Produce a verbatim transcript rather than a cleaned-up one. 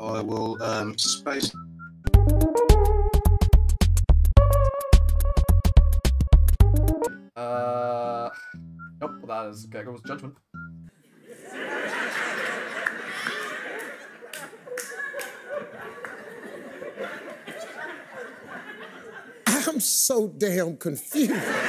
I will um, space. Uh, nope, that is Gecko's judgment. I'm so damn confused.